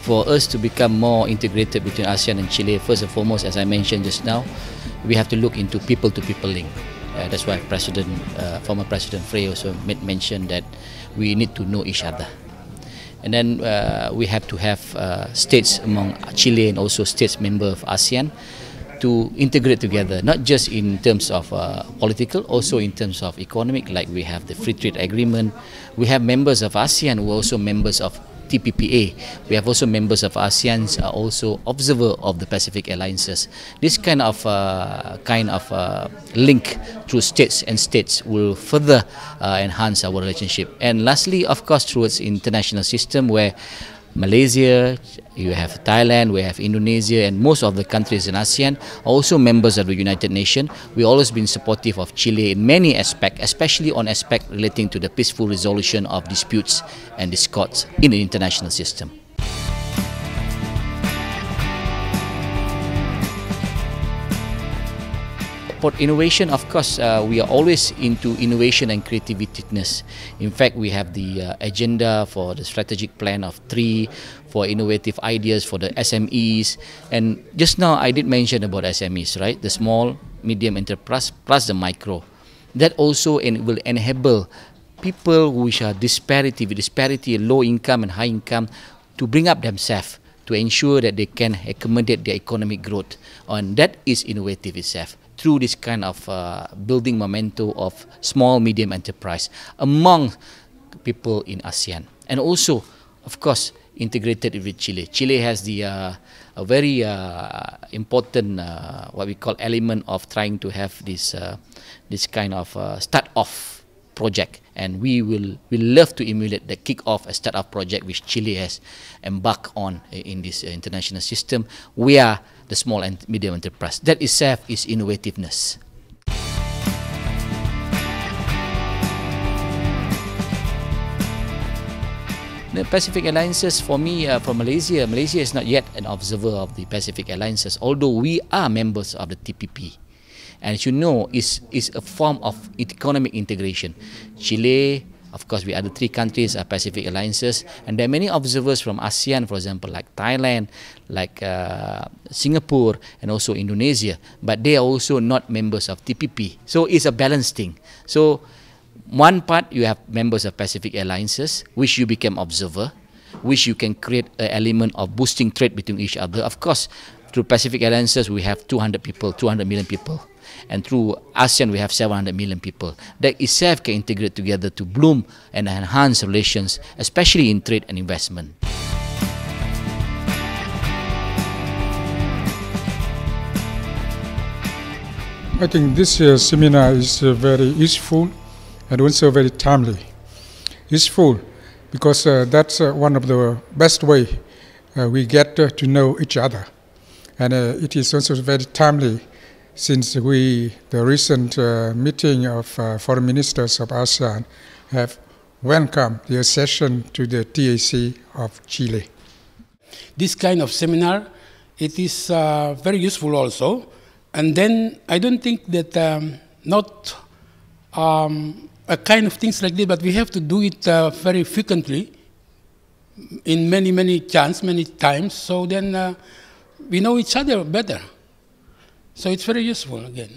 For us to become more integrated between ASEAN and Chile, first and foremost, as I mentioned just now, we have to look into people-to-people link. That's why former President Frey also mentioned that we need to know each other. And then we have to have states among Chile and also states member of ASEAN to integrate together, not just in terms of political, also in terms of economic, like we have the free trade agreement. We have members of ASEAN who are also members of TPPA. We have also members of ASEAN are also observer of the Pacific Alliances. This kind of link through states and states will further enhance our relationship. And lastly, of course, through its international system where Malaysia, you have Thailand, we have Indonesia, and most of the countries in ASEAN are also members of the United Nations. We've always been supportive of Chile in many aspects, especially on aspects relating to the peaceful resolution of disputes and discords in the international system. For innovation, of course, we are always into innovation and creativeness. In fact, we have the agenda for the strategic plan of 3 for innovative ideas for the SMEs. And just now I did mention about SMEs, right? The small, medium enterprise plus the micro. That also will enable people which are disparity, low income and high income, to bring up themselves to ensure that they can accommodate their economic growth. And that is innovative itself, through this kind of building momentum of small, medium enterprise among people in ASEAN. And also, of course, integrated with Chile. Chile has the a very important what we call element of trying to have this kind of start-off project, and we love to emulate the kick-off a start-up project which Chile has embarked on in this international system. We are the small and medium enterprise. That itself is innovativeness. The Pacific Alliances, for me, from Malaysia is not yet an observer of the Pacific Alliances, although we are members of the TPP. And as you know, is a form of economic integration. Chile, of course, we are the 3 countries are Pacific Alliances, and there are many observers from ASEAN, for example, like Thailand, like Singapore, and also Indonesia, but they are also not members of TPP. So it's a balanced thing. So one part you have members of Pacific Alliances, which you become observer, which you can create an element of boosting trade between each other. Of course, through Pacific Alliances, we have 200 million people. And through ASEAN, we have 700 million people. That itself can integrate together to bloom and enhance relations, especially in trade and investment. I think this seminar is very useful and also very timely. Useful because that's one of the best way we get to know each other. And it is also very timely since the recent meeting of foreign ministers of ASEAN have welcomed the accession to the TAC of Chile. This kind of seminar, it is very useful also. And then I don't think that not a kind of things like this, but we have to do it very frequently, in many times. So then we know each other better. So it's very useful again.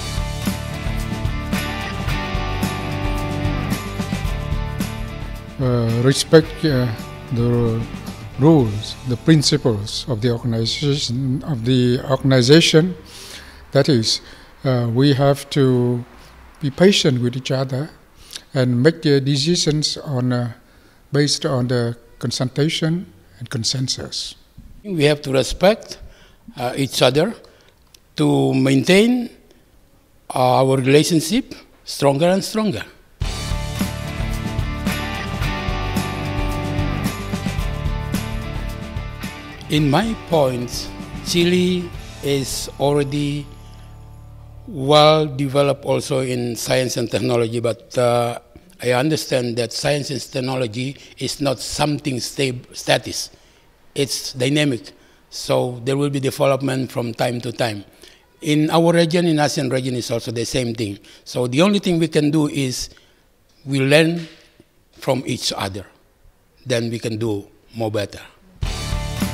Respect the rules, the principles of the organization. That is, we have to be patient with each other and make the decisions based on the consultation and consensus. We have to respect each other to maintain our relationship stronger and stronger. In my points, Chile is already well developed also in science and technology, but I understand that science and technology is not something static. It's dynamic, so there will be development from time to time. In our region, in ASEAN region, is also the same thing. So the only thing we can do is we learn from each other. Then we can do more better.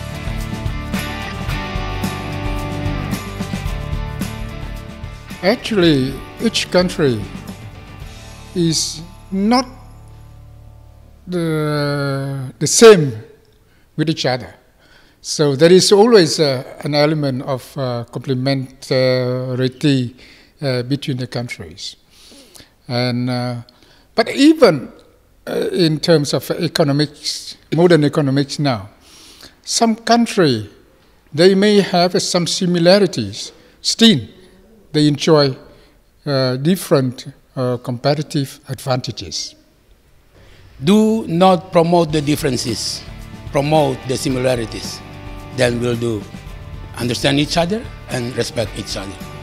Actually, each country is not the same with each other. So there is always an element of complementarity between the countries. And, but even in terms of economics, modern economics now, some country, they may have some similarities. Still, they enjoy different competitive advantages. Do not promote the differences, promote the similarities. Then we'll do understand each other and respect each other.